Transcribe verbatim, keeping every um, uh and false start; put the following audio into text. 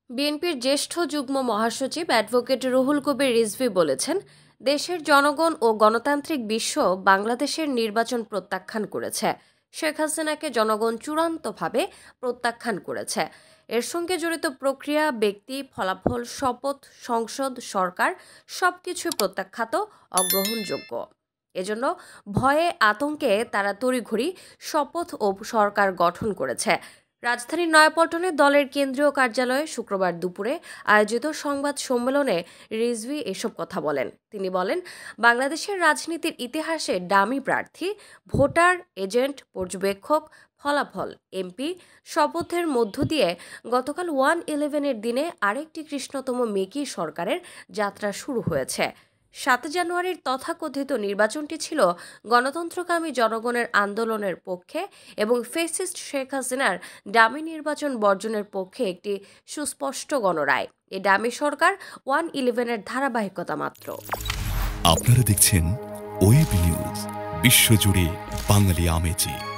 বিএনপির জ্যেষ্ঠ যুগ্ম মহাসচিব অ্যাডভোকেট রুহুল কবির রিজভী বলেছেন, দেশের জনগণ ও গণতান্ত্রিক বিশ্ব বাংলাদেশের নির্বাচন প্রত্যাখ্যান করেছে। শেখ হাসিনাকে জনগণ চূড়ান্তভাবে প্রত্যাখ্যান করেছে। এর সঙ্গে জড়িত প্রক্রিয়া, ব্যক্তি, ফলাফল, শপথ, সংসদ, সরকার সবকিছু প্রত্যাখ্যাত, অগ্রহণযোগ্য। এজন্য ভয়ে আতঙ্কে তারা তড়িঘড়ি শপথ ও সরকার গঠন করেছে। রাজধানীর নয়াপল্টনে দলের কেন্দ্রীয় কার্যালয়ে শুক্রবার দুপুরে আয়োজিত সংবাদ সম্মেলনে রিজভী এসব কথা বলেন। তিনি বলেন, বাংলাদেশের রাজনীতির ইতিহাসে ডামি প্রার্থী, ভোটার, এজেন্ট, পর্যবেক্ষক, ফলাফল, এমপি, শপথের মধ্য দিয়ে গতকাল ওয়ান ইলেভেনের দিনে আরেকটি কৃষ্ণতম মেকি সরকারের যাত্রা শুরু হয়েছে। সাত জানুয়ারির তথাকথিত নির্বাচনটি ছিল গণতন্ত্রকামী জনগণের আন্দোলনের পক্ষে এবং ফ্যাসিস্ট শেখ হাসিনার ডামি নির্বাচন বর্জনের পক্ষে একটি সুস্পষ্ট গণরায়। এই ডামি সরকার ওয়ান ইলেভেনের ধারাবাহিকতা মাত্র। আপনারা দেখছেন ওয়েব নিউজ, বিশ্বজুড়ে বাঙালি আমেজি।